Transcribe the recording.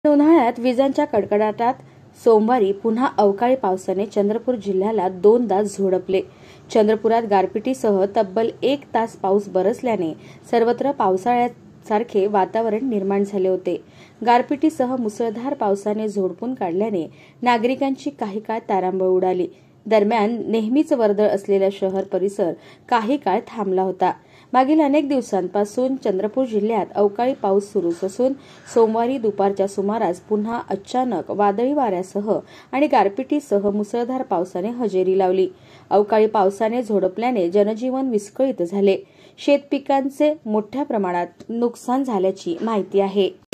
उन्हाळ्यात विजांच्या कडकडाटात सोमवारी पुन्हा अवकाळी पावसाने चंद्रपूर जिल्ह्याला दोनदा झोडपले। चंद्रपुरात गारपिटीसह तब्बल 1 तास पाऊस बरसल्याने सर्वत्र पावसाळ्यासारखे वातावरण निर्माण झाले होते। गारपिटीसह मुसळधार पावसाने झोडपून काढल्याने नागरिकांची काही काळ तारांबळ उडाली। दरम्यान नेहमीच वर्दळ असलेला शहर परिसर काही काळ थांबला होता। मागील अनेक दिवसांपासून चंद्रपूर जिल्ह्यात अवकाळी पाऊस सुरूच असून सोमवारी दुपारच्या सुमारास पुन्हा अचानक वादळी वाऱ्यासह आणि गारपिटीसह मुसळधार पावसाने हजेरी लावली। अवकाळी पावसाने झोडपल्याने जनजीवन विस्कळीत झाले। शेतपिकांचे मोठ्या प्रमाणात नुकसान झाल्याची माहिती आहे।